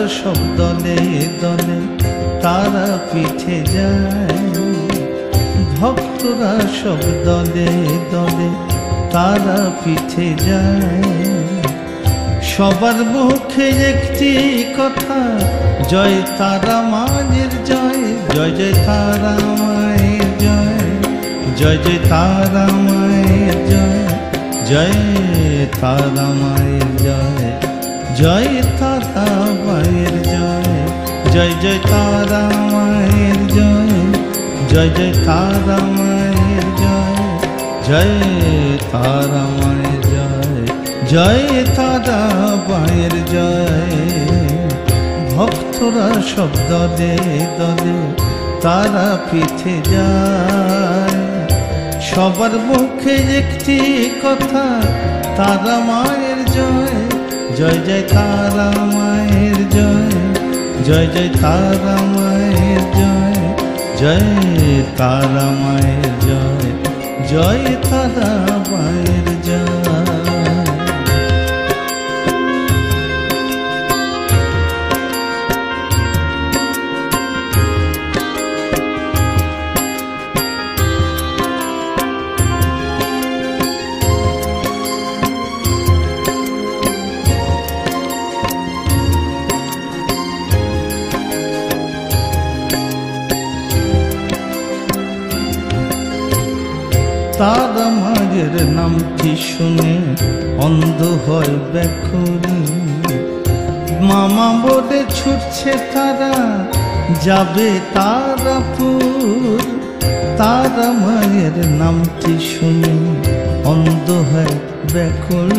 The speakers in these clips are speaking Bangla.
সব দলে দলে তারা পিঠে যায়, ভক্তরা সব দলে দলে তারা পিঠে যায়। সবার মুখে একটি কথা, জয় তারা মায়ের জয়, জয় জয় তারা মায়ের জয়, জয় জয় তারা মায়ের জয়, জয় তারা মায়ের জয়, জয় তারা মায়ের জয়, জয় জয় তারা মায়ের জয়, জয় জয় তারা মায়ের জয়, জয় তারা মায়ের জয়, জয় তারা মায়ের জয়। ভক্তরা সব দলে দলে তারা পিঠে যায়, সবার মুখে একটি কথা, তারা মায়ের জয়, জয় জয় তারা মায়ের জয়, জয় জয় তারা মায়ের জয়, জয় তারা মায়ের জয়, জয় তারা মায়ের জয়। তারা মায়ের নামটি শুনে অন্ধ হয় ব্যাকুল, মামা বলে ছুটছে তারা যাবে তারাপুর। তারা মায়ের নামটি শুনে অন্ধ হয় ব্যাকুল,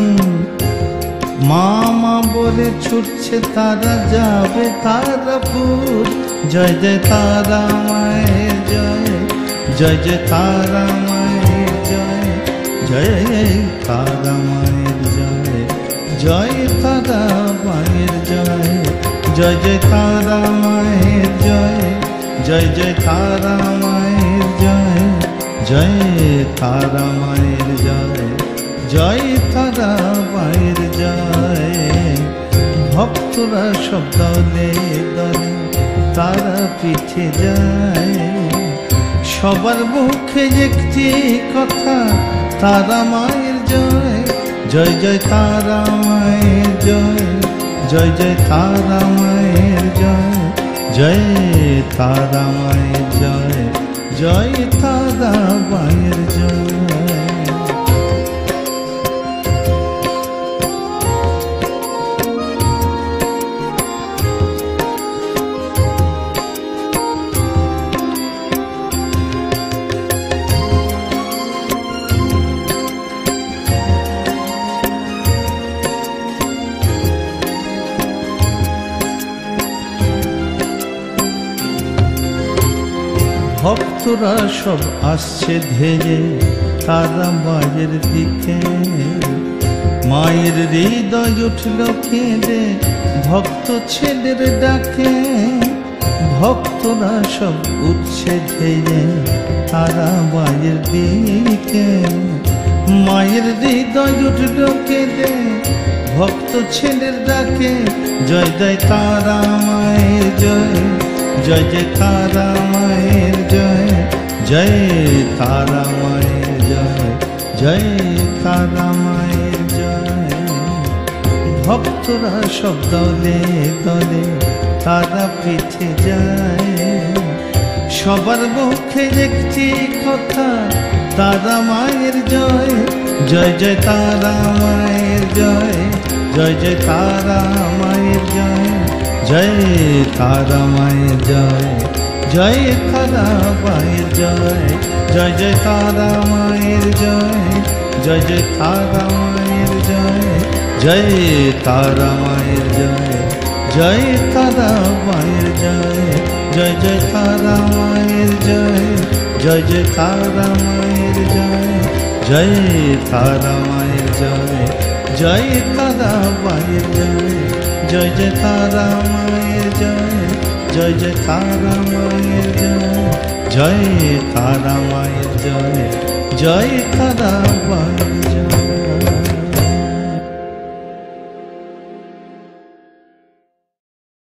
মামা বলে ছুটছে তারা যাবে তারাপুর। জয় জয় তারা মায়ের জয়, জয় জয় তারা মায়ের জয়, জয় তারা মায়ের জয়, জয় তারা মায়ের জয়, জয় জয় তারা মায়ের জয়, জয় জয় তারা মায়ের জয়, জয় তারা মায়ের জয়, জয় তারা মায়ের জয়। ভক্তরা সব দলে দলে তারা পিঠে যায়, সবার মুখে একটি কথা, তারা মায়ের জয়, জয় জয় তারা মায়ের জয়, জয় জয় তারা মায়ের জয়, জয় তারা মায়ের জয়, জয় তারা মায়ের জয়। ভক্তরা সব আসছে ধেয়ে তারা মায়ের দিকে, মায়ের হৃদয় উঠল কেঁদে ভক্ত ছেলের ডাকে। ভক্তরা সব উঠছে ধেয়ে তারা মায়ের দিকে, মায়ের হৃদয় উঠল কেঁদে ভক্ত ছেলের ডাকে। জয় জয় তারা মায়ের জয়, জয় জয় তারা মায়ের জয়, জয় তারা মায়ের জয়, জয় তারা মায়ের জয়। ভক্তরা সব দলে দলে তারা পিঠে যায়, সবার মুখে একটি কথা, তারা মায়ের জয়, জয় জয় তারা মায়ের জয়, জয় জয় তারা মায়ের জয়, জয় তারা মায়ের জয়, জয় তারা মায়ের জয়, জয় জয় তারা মায়ের জয়, জয় জয় তারা মায়ের জয়, জয় তারা মায়ের জয়, জয় তারা মায়ের জয়, জয় জয় তারা মায়ের জয়, জয় জয় তারা মায়ের জয়, জয় তারা মায়ের জয়, জয় তারা মায়ের জয়, জয় জয় তারা মায়ের জয়, জয় জয় তারা মায়ের জয়, জয় তারা মায়ের জয়, জয় তারা মায়ের জয়।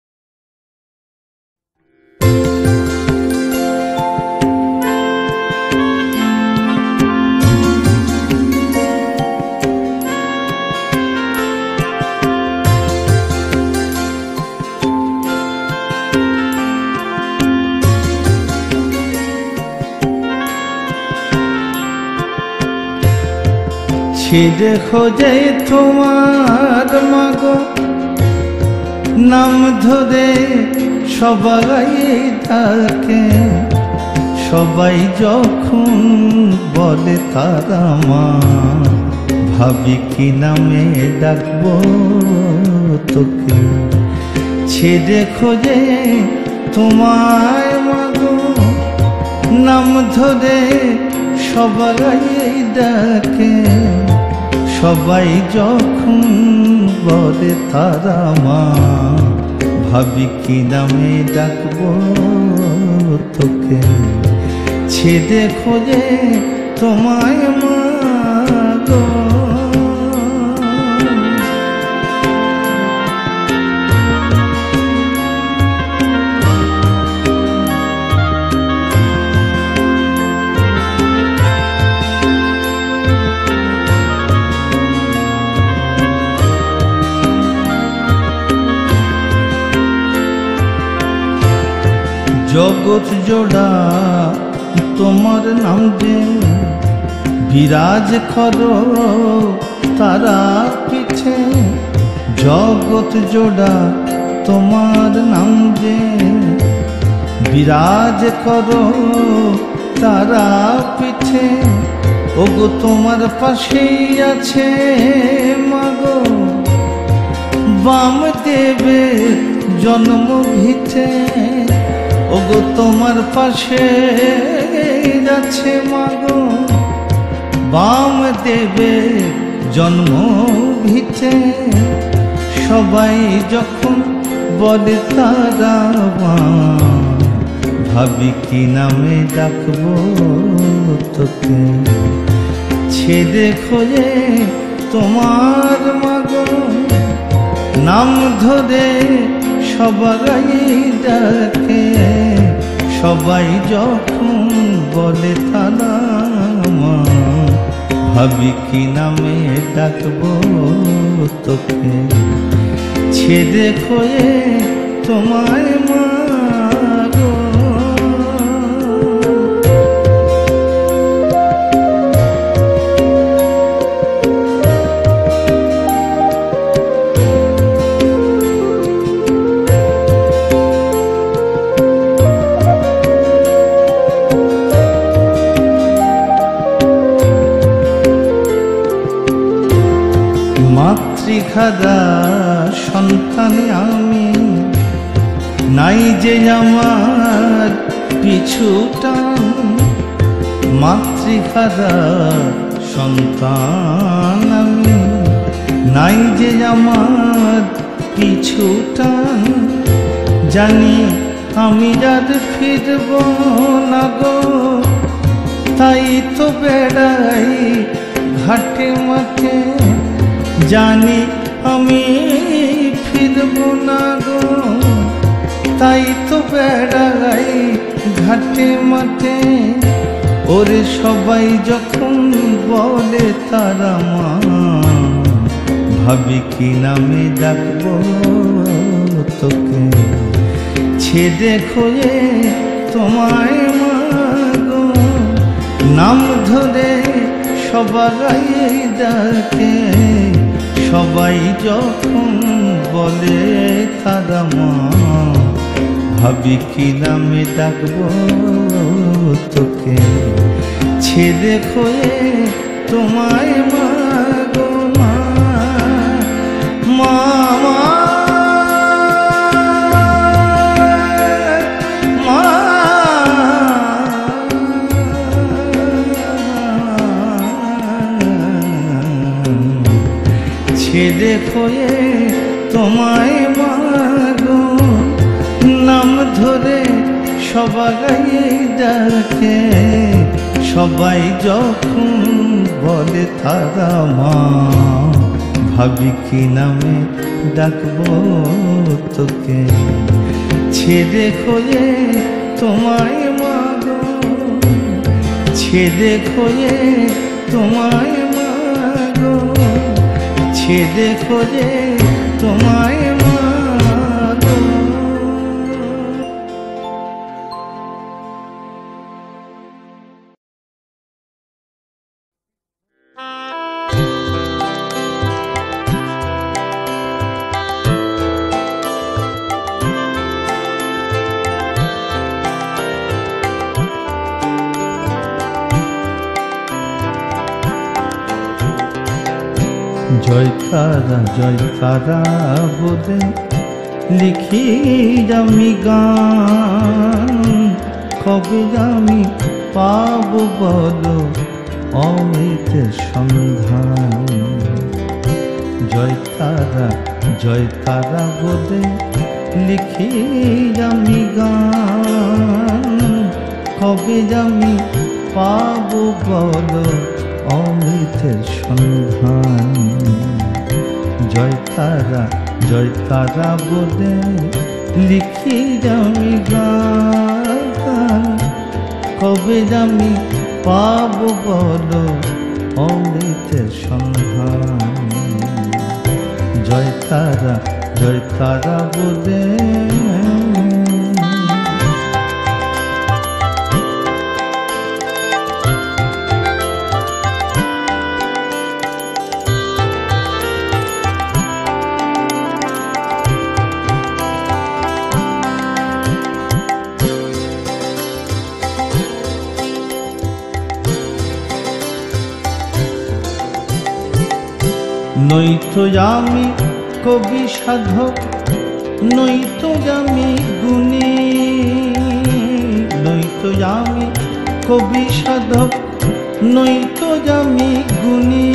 ছেড়ে খোঁজে তোমার মাগো নাম ধরে সবাই ডাকে, সবাই যখন বলে তারা মা, ভাবি কি নামে ডাকবো তোকে। ছেড়ে খোঁজে তোমায় মাগো নাম ধরে সবাই ডাকে, সবাই যখন বলে তারা মা, ভাবি কি নামে ডাকবো তোকে। ছেড়ে খোঁজে তোমায় মাগো। জগৎ জোড়া তোমার নাম যে বিরাজ করো তারা পিছে, জগৎ জোড়া তোমার নাম যে বিরাজ করো তারা পিছে, ওগো তোমার পাশেই আছে মাগো বাম দেবে জন্ম ভিটে, ওগো তোমার পাশে যাচ্ছে মাগো বাম দেবে জন্ম ভিটে, সবাই যখন বলে তারা মা, ভাবি কি নামে ডাকবো তোকে। ছেড়ে খোঁজে তোমার মাগো নাম ধরে সবাই ডাকে, সবাই যখন বলে তারা মা, ভাবি কি নামে ডাকবো তোকে। ছেড়ে খোঁজে তোমায় মাগো। মাতৃখাদা সন্তান আমি, নাই যে আমার পিছু টান, মাতৃখাদা সন্তান আমি, নাই যে আমার পিছু টান, জানি আমি আর ফিরব না গো, তাই তো বেড়াই ঘাটে মাঠে, জানি আমি ফিরব না গো, তাই তো বেড়াই ঘাটে মাঠে, ওরে সবাই যখন বলে তারা মা, ভাবি কি নামে ডাকবো তোকে। ছেড়ে খোঁজে তোমায় মাগো নাম ধরে সবাই ডাকে, সবাই যখন বলে তারা মা, ভাবি কি নামে ডাকবো তোকে। ছেড়ে খোঁজে তোমায় মাগো মা, মা মা ছেড়ে খোঁজে তোমায় মাগো নাম ধরে সবাই ডাকে, সবাই যখন বলে তারা মা, ভাবি কি নামে ডাকবো তোকে। ছেড়ে খোঁজে তোমায় মাগো, ছেড়ে খোঁজে তোমায় মাগো, ছেড়ে খোঁজে তোমায় মাগো। জয় তারা বলে লিখি আমি গান, কবে আমি পাব বলো অমৃতের সন্ধান। জয় তারা বলে লিখি আমি গান, কবে আমি পাব বলো অমৃতের সন্ধান। জয় তারা বলে লিখি আমি গান, কবে আমি পাব বলো অমৃতের সন্ধান। জয় তারা বলে নইতো আমি কবি সাধক, নইতো আমি গুণী, নইতো আমি কবি সাধক, নইতো আমি গুণী।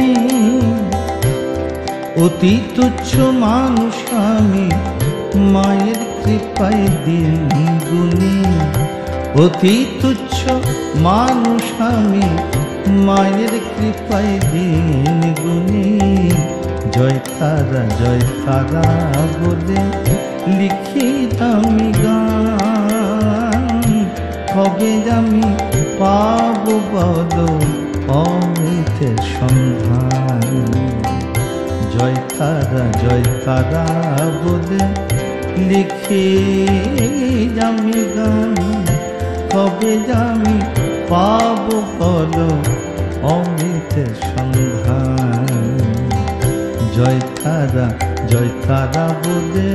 অতি তুচ্ছ মানুষ আমি, মায়ের কৃপায় দিন গুণী। অতি তুচ্ছ মানুষ আমি, মায়ের কৃপায় দিন গুণী। জয় তারা বলে লিখি আমি গান, কবে আমি পাব বলো অমৃতের সন্ধান। জয় তারা বলে লিখি আমি গান, কবে আমি পাব বলো অমৃতের সন্ধান। জয় তারা বলে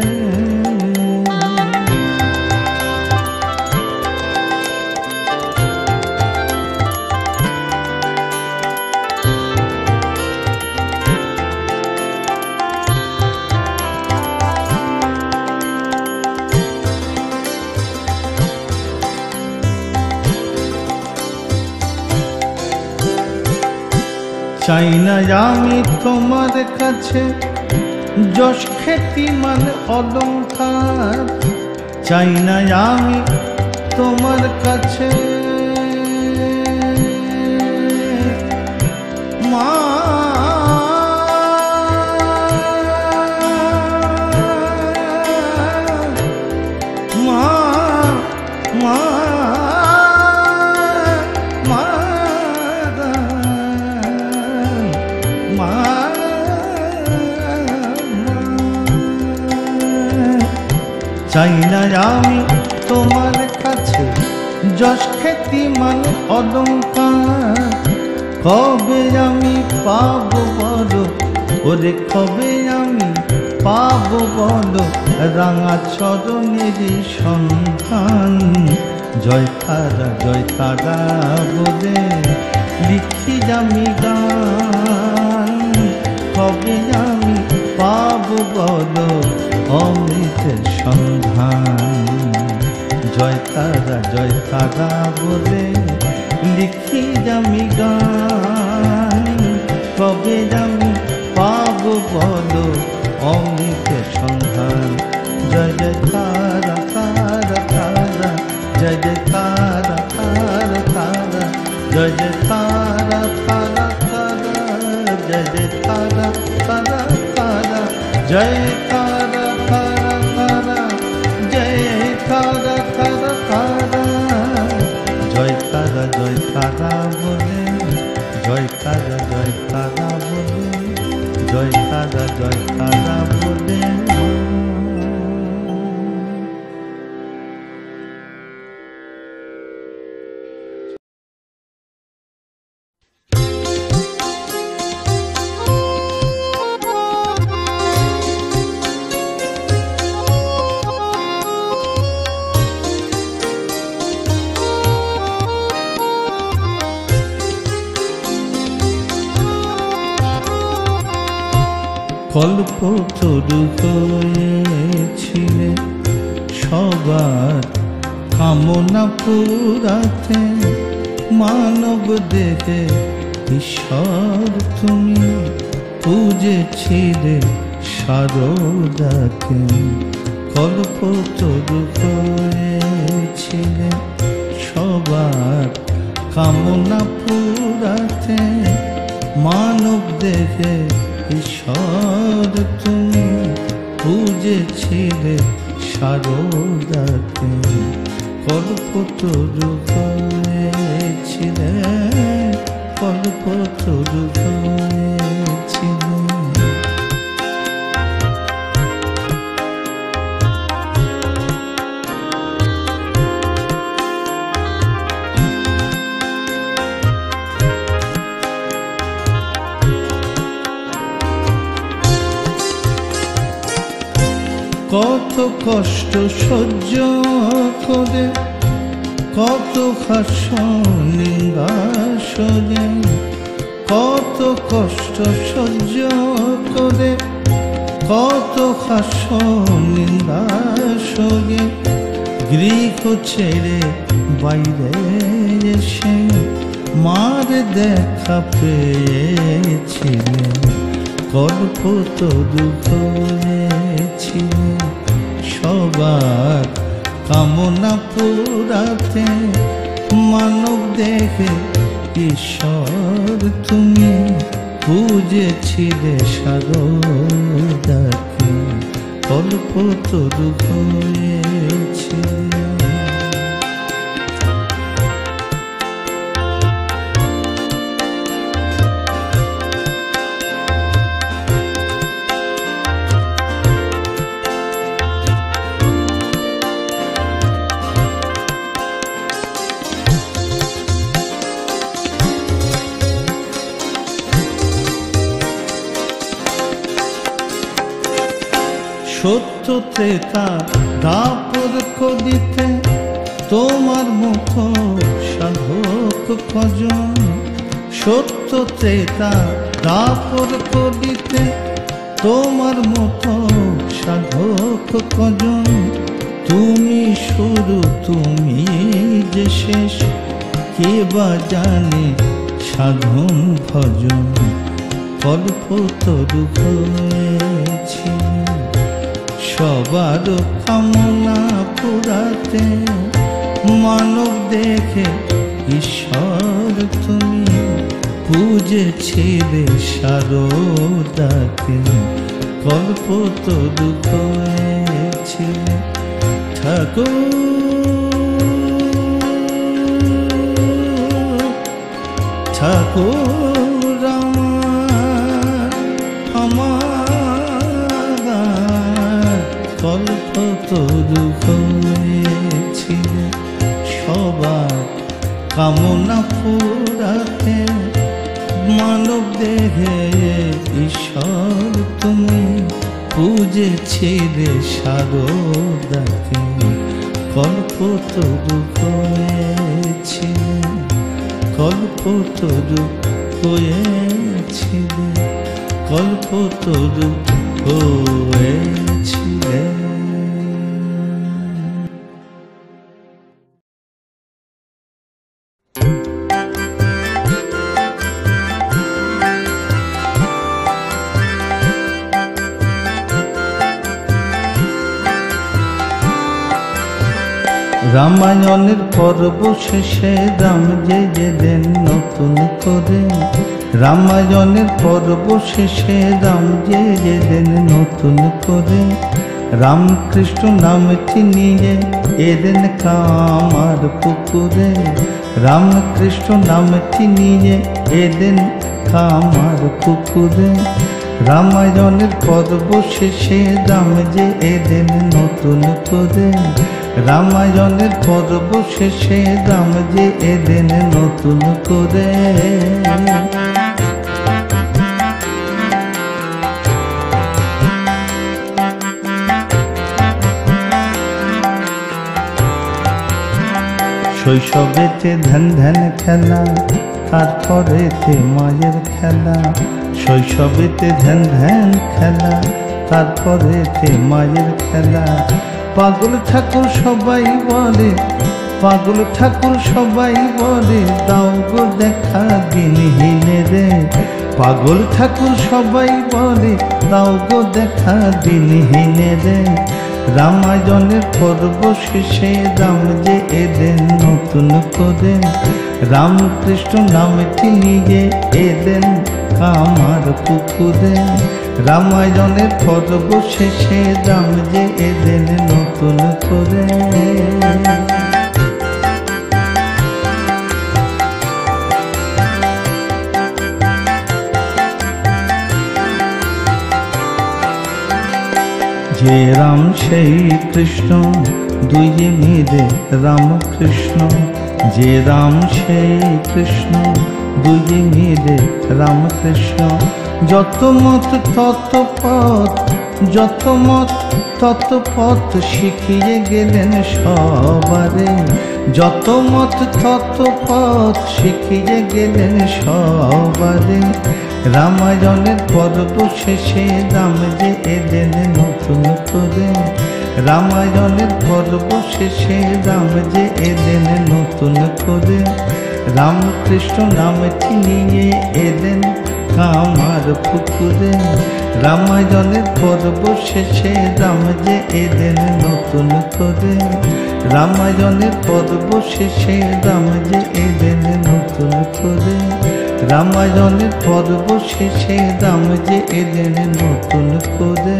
চাই না আমি তোমার কাছে যশ খ্যাতি মান অলংকার, চাই না আমি তোমার কাছে মা মা মা চাই না আমি তোমার কাছে যশ খ্যাতি মান অলংকার, কবে আমি পাব বলো ওরে কবে আমি পাব বলো রাঙা চরণের সন্ধান। জয় তারা বলে লিখি আমি গান, কবে আমি পাব বলো অমৃতের সন্ধান। জয় তারা বলে লিখি আমি গান, কবে আমি পাব বলো অমৃতের সন্ধান। জয় তারা জয় তারা জয় তারা জয় তারা জয় তারা জয় তারা বলে জয় তারা বলে জয় তারা বলে। কল্পতরু হয়েছিলে সবার কামনা পুরাতে, মানব দেহে ঈশ্বর তুমি পূজেছিলে সারদাকে। কল্পতরু হয়েছিলে সবার কামনা পুরাতে, মানব দেহে ঈশ্বর তুমি পূজেছিলে সারদাকে। কল্পতরু হয়েছিলে, কল্পতরু হয়েছিলে। কত কষ্ট সহ্য করে, কত হাস্য নিন্দা সয়ে, কত কষ্ট সহ্য করে, কত হাস্য নিন্দা সয়ে, গৃহ ছেড়ে বাইরে এসে মার দেখা পেয়েছিলে। কল্পতরু হয়েছিলে সবার কামনা পুরাতে, মানব দেহে ঈশ্বর তুমি পূজেছিলে সারদাকে। কল্পতরু হয়েছিলে। সত্য ত্রেতা দাপর করিতে তোমার মতো সাধক কজন। সত্য ত্রেতা দাপর করিতে তোমার মতো সাধক কজন। তুমি শুরু তুমি যে শেষ, কে বা জানে সাধন ভজন। কল্পতরু হয়েছিলে সবার কামনা পুরাতে, মানব দেখে ঈশ্বর তুমি পূজেছিলে সারদাকে। কল্পতরু হয়েছিলে ঠাকুর, ঠাকুর আমার। কল্পতরু হয়েছিলে সবার কামনা পুরাতে, মানব দেহে ঈশ্বর তুমি পূজেছিলে সারদাকে। কল্পতরু হয়েছিলে, কল্পতরু হয়েছিলে, কল্পতরু হয়েছিলে। রামায়ণের পর্ব শেষে রাম যে যেদিন নতুন করে, রামায়ণের পর্ব শেষে রাম যে যেদিন নতুন করে, রামকৃষ্ণ নামটি নিয়ে এলেন কামার পুকুরে। রামকৃষ্ণ নামটি নিয়ে এলেন কামার পুকুরে। রামায়ণের পর্ব শেষে রাম যে এলেন নতুন করে, রামায়ণের পর্ব শেষে রাম যে এলেন নতুন করে। শৈশবেতে ধ্যান ধ্যান খেলা, তারপরেতে মায়ের খেলা। শৈশবেতে ধ্যান ধ্যান খেলা, তারপরেতে মায়ের খেলা। পাগল ঠাকুর সবাই বলে, পাগল ঠাকুর সবাই বলে, দাও গো দেখা দিনহীনে রে। পাগল ঠাকুর সবাই বলে, দাও গো দেখা দিনহীনে রে। রামায়ণের পর্ব শেষে রাম যে এলেন নতুন করে, রামকৃষ্ণ নামটি নিয়ে এলেন কামার পুকুরে। রামায়ণের পর্ব শেষে রাম যে এলেন নতুন করে। যে রাম সেই কৃষ্ণ, দুই মিলে রামকৃষ্ণ। যে রাম সেই কৃষ্ণ, দুই মিলে রামকৃষ্ণ। যত মত তত পথ, যত মত তত পথ শিখিয়ে গেলেন সবারে। যত মত তত পথ শিখিয়ে গেলেন সবারে। রামায়ণের পর্ব শেষে রাম যে এলেন নতুন করে। রামায়ণের পর্ব শেষে রাম যে এলেন নতুন করে। রামকৃষ্ণ নামটি নিয়ে এলেন কামার পুকুরে। রামায়ণের পর্ব শেষে রাম যে এলেন নতুন করে। রামায়ণের পর্ব শেষে রাম যে এলেন নতুন করে। রামায়ণের পর্ব শেষে রাম যে এলেন নতুন করে।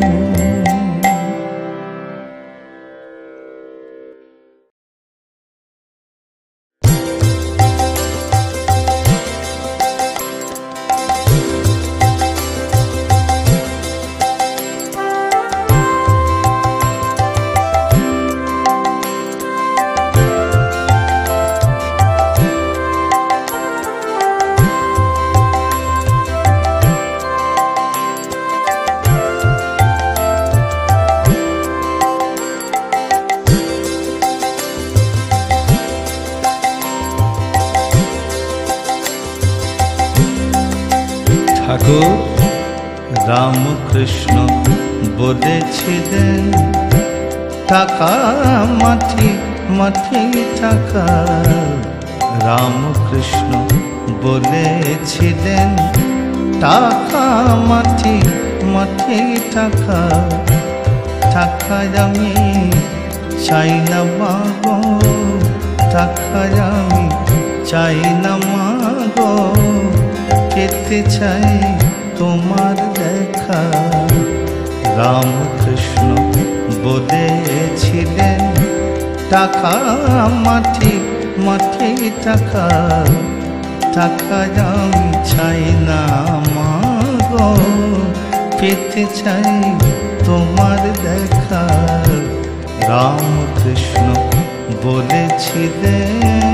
ঠাকুর রামকৃষ্ণ বলেছিলেন, টাকা মাটি মাটি টাকা। রামকৃষ্ণ বলেছিলেন, টাকা মাটি মাটি টাকা। টাকা আমি চাই না মাগো, টাকা আমি চাই না মাগো। পেতে চাই তোমার দেখা। রামকৃষ্ণ বলেছিলেন, টাকা মাটি মাটি টাকা। টাকা আমি চাই না মাগো, পেতে চাই তোমার দেখা। রামকৃষ্ণ বলেছিলেন।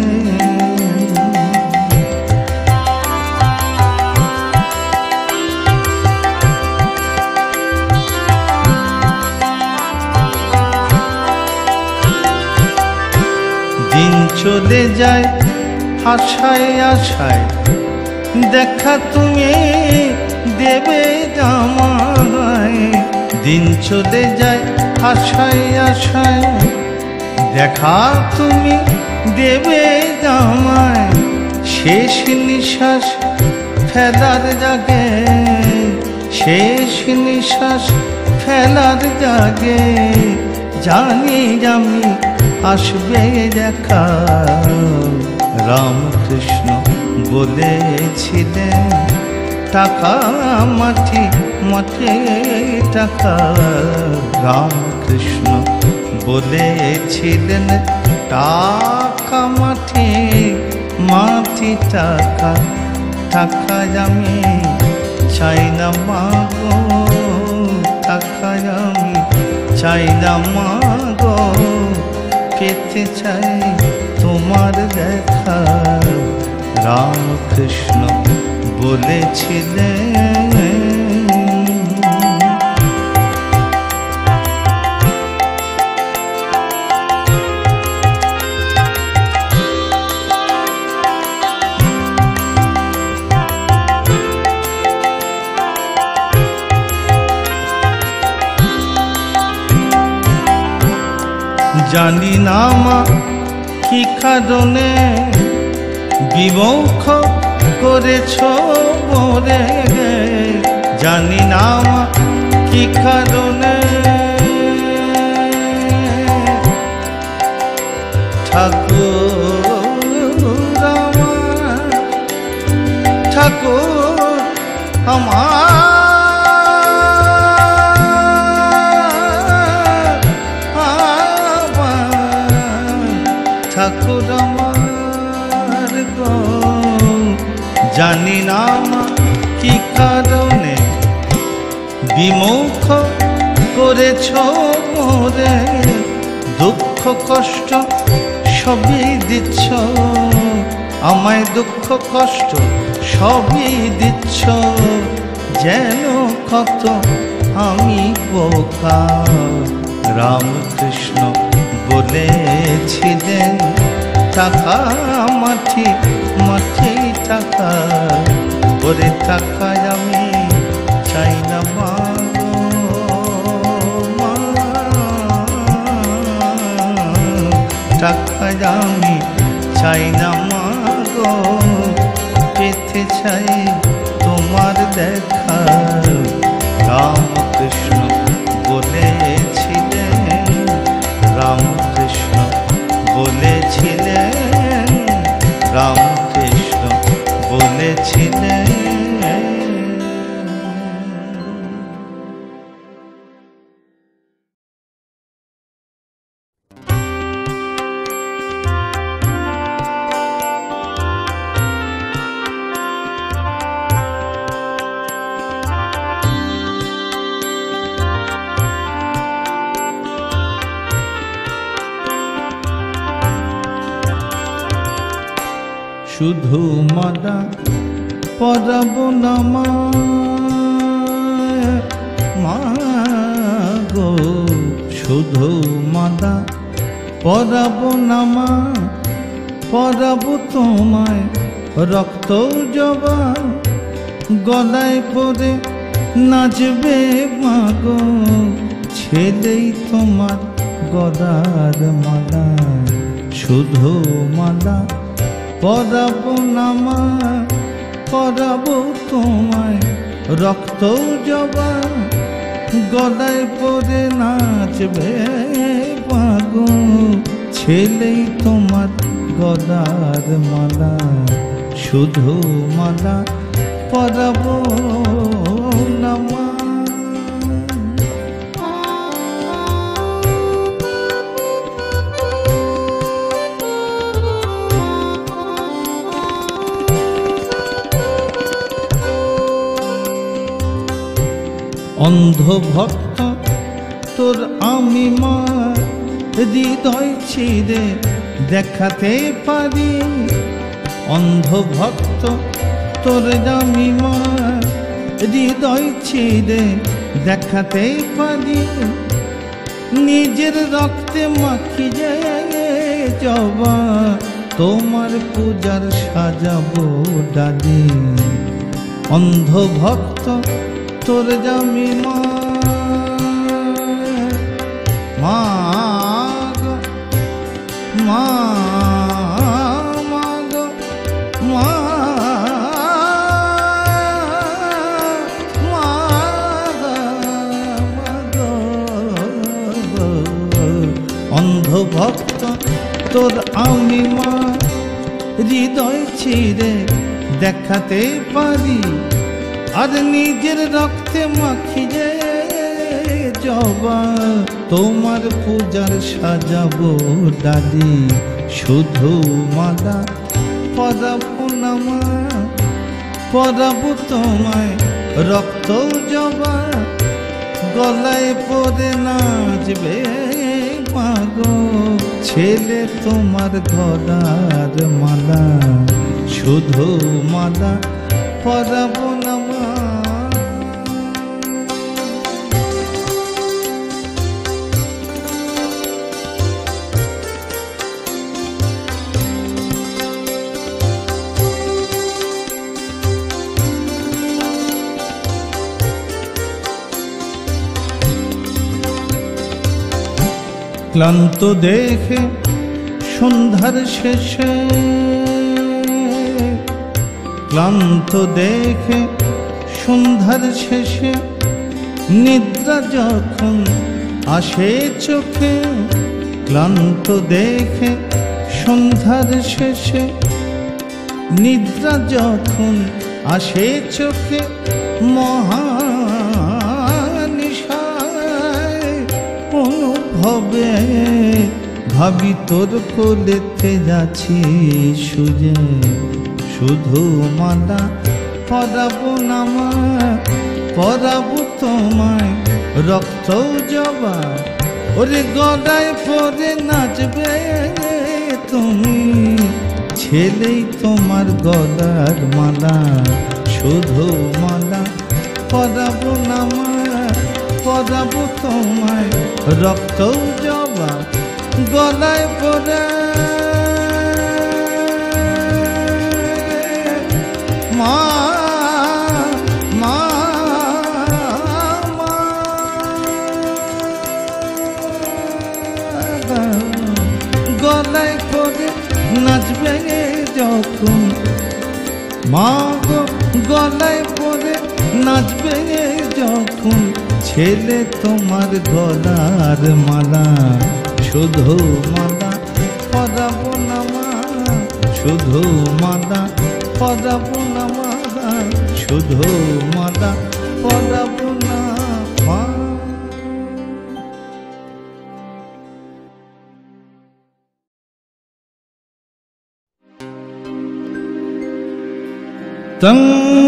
দিন চলে যায় আশায় আশায়, দেখা তুমি দেবে জামায়। দিন চলে যায় আশায় আশায়, দেখা তুমি দেবে জামায়। শেষ নিঃশ্বাস ফেলার জাগে, শেষ নিঃশ্বাস ফেলার জাগে। জানি আমি আসবে দেখা। রামকৃষ্ণ বলেছিলেন, টাকা মাটি মাটি টাকা। রামকৃষ্ণ বলেছিলেন, টাকা মাটি মাটি টাকা। টাকা আমি চাই না মাগো, টাকা আমি চাই না মাগো। পেতে চাই তোমার দেখা। রামকৃষ্ণ বলেছিলেন। জানি না মা কি কারণে বিমুখ করেছ মোরে, জানি না মা কি কারণে ঠাকুর আমার, ঠাকুর আমার, ঠাকুর আমার গো, জানি না মা কি কারণে বিমুখ করেছ মোরে, দুঃখ কষ্ট সবই দিচ্ছ আমায়, দুঃখ কষ্ট সবই দিচ্ছ, যেন কত আমি বোকা। রামকৃষ্ণ বলেছিলেন টাকা মাটি, মাটি টাকা, ওরে টাকায় আমি চাই না মা, টাকায় আমি চাই না মা গো, পেতে চাই তোমার দেখা। রামকৃষ্ণ বলেছিলেন, রামকৃষ্ণ বলেছিলেন, রামকৃষ্ণ বলেছিলেন। শুধু মালা পরাব না মা গো, শুধু মালা পরাব না মা, পরাব তোমায় রক্ত জবা, গলায় পরে নাচবে মা গো, ছেলেই তোমার গলার মালা। শুধু মালা পরাব না মা, পরাব তোমায় রক্ত জবা, গলায় পরে নাচবে মা গো, ছেলেই তোমার গলার মালা। শুধু মালা পরাব না মা। অন্ধ ভক্ত তোর আমি মা, হৃদয় ছিঁড়ে দেখাতে পারি, অন্ধ ভক্ত তোর আমি মা, হৃদয় ছিঁড়ে দেখাতে পারি, নিজের রক্তে মাখিয়ে জবা, তোমার পূজার সাজাবো ডালি। অন্ধ ভক্ত তোর জামি মা, মা গো মা, মা গো মা, মা গো। অন্ধ ভক্ত তোর আমি মা, হৃদয় ছিঁড়ে দেখাতে পারি, আর নিজের রক্তে মাখিয়ে জবা, তোমার পূজার সাজাবো ডালি। শুধু মালা পরাব না মা, পরাব তোমায় রক্ত জবা, গলায় পরে নাচবে মা গো, ছেলে তোমার গলার মালা। শুধু মালা পরাব না মা। ক্লান্ত দেখে সন্ধ্যার শেষে, ক্লান্ত দেখে সন্ধ্যার শেষে নিদ্রা যখন আসে চোখে, ক্লান্ত দেখে সন্ধ্যার শেষে নিদ্রা যখন আসে চোখে, মহানিশায় অনুভবে ভাবি তোর কোলেতে যাচ্ছি সুজে, শুধু মালা পরাবো নামা, পরাবো তোমায় রক্ত জবা, ওরে গলায় পরে নাচবে তুমি, ছেলেই তোমার গলার মালা, শুধু মালা পরাবো নামা, পরাবো তোমায় রক্ত জবা, গলায় পরে মা মা মা, গলায় পরে নাচবে যখন, মা গো গলায় পরে নাচবে যখন, ছেলে তোমার গলার মালা, শুধু মালা পরাবো না মা, শুধু মালা পরাবো না মা, শুধু মালা পরাবো না মা। তং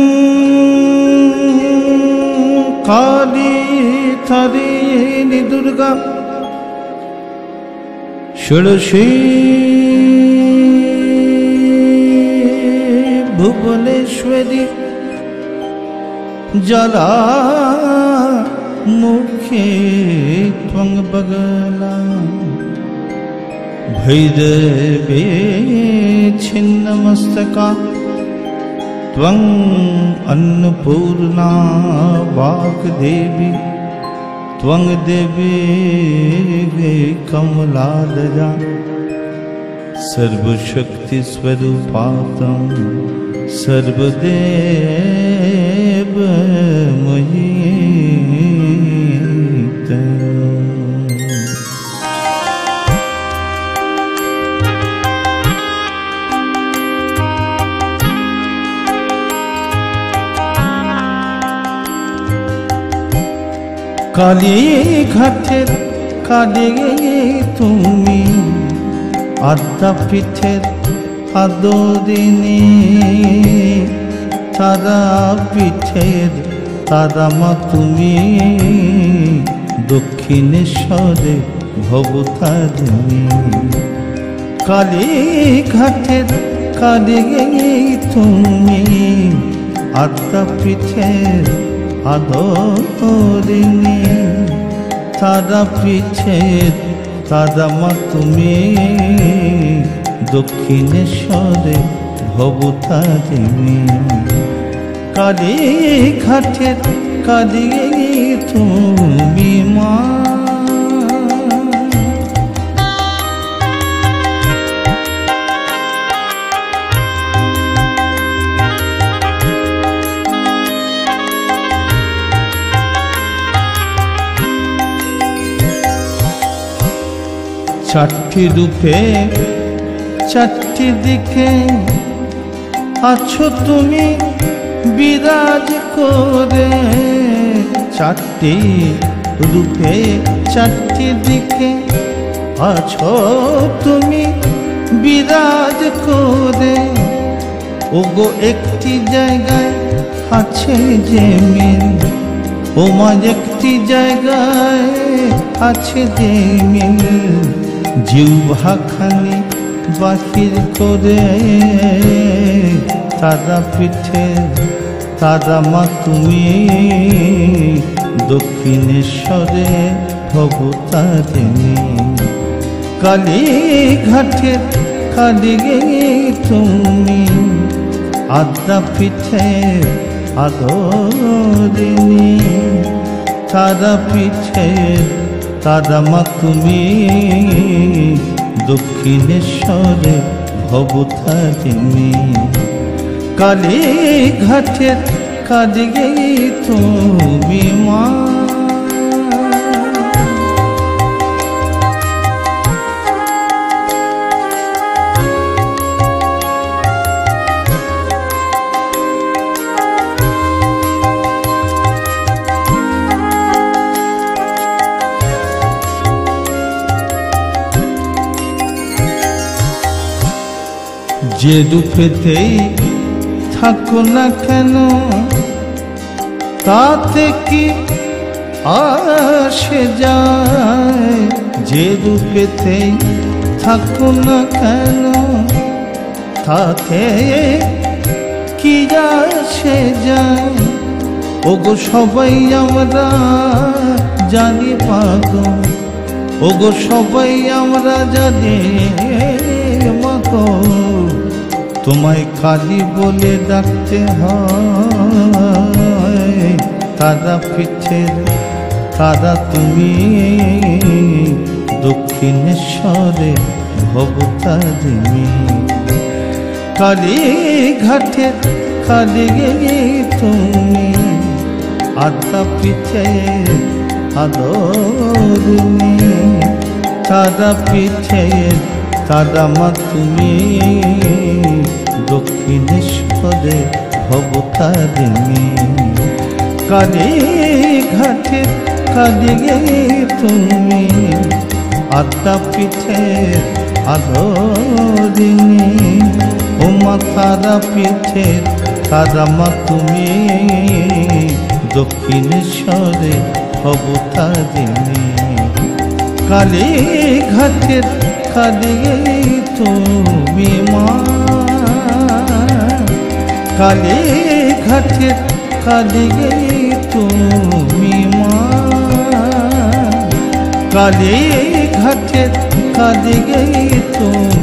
কালী তারিণী দুর্গা ষোড়শী ভুবনেশ্বরী, জলা মুখে ত্বং বগলা, ভৈরবে ছিন্নমস্তকা, ত্বং अन्नपूर्णा वाग्देवी, त्वं देवी कमलालया, सर्वशक्तिस्वरूपातं सर्वदेवमयी। কালী ঘাটের কালী তুমি, আদ্যা পীঠের আদরিণী, তারা পীঠের তারা মা তুমি, দক্ষিণেশ্বরে ভবতারিণী। কালী ঘাটের কালী তুমি, আদ্যা পীঠের আদরিণী, তারা পীঠের তারা মা তুমি, দক্ষিণেশ্বরে ভবতারিণী। কালী ঘাটের কালী তুমি মা। চারটি রূপে চারটি দিকে আছো তুমি বিরাজ করে, চারটি রূপে চারটি দিকে আছো তুমি বিরাজ করে। ওগো একটি জায়গায় আছে যে মিল, ও মা একটি জায়গায় আছে যে মিল, জিহ্বাখানি বাহির করে তারা পিঠে তারা মা তুমি, দক্ষিণেশ্বরে ভবতারিণী। কালী ঘাটের কালী তুমি, আদ্যা পিঠের আদরিণী, তারা পিঠের তারা মা তুমি, দক্ষিণেশ্বরে ভবতারিণী। কালী ঘাটের কাদিগে তুমি মা, যে রূপেতেই থাকো না কেন তাতে কি আসে যায়, যে রূপেতেই থাকো না কেন তাতে কি আসে যায়। ওগো সবাই আমরা জানি পাগল, ওগো সবাই আমরা জানি মাগো, তোমায় কালী বলে ডাকতে হয়। তারা পিঠের তারা তুমি, দক্ষিণেশ্বরে ভবতারিণী। কালী ঘাটের কাদিগে তুমি, আদ্যা পিঠের আদরিণী। তারা পিঠের তারা মা তুমি, দক্ষিণেশ্বরে ভবতারিণী। কালী ঘাটের কাদিগে তুমি, আদ্যা পিঠের আদরিণী। ও মা তারা পিঠের তারা মা তুমি, দক্ষিণেশ্বরে ভবতারিণী। কালী ঘাটের কাদিগে তুমি মা, কালী ঘাটের কাদিগে তুমি মা, কালী ঘাটের কাদিগে তুমি।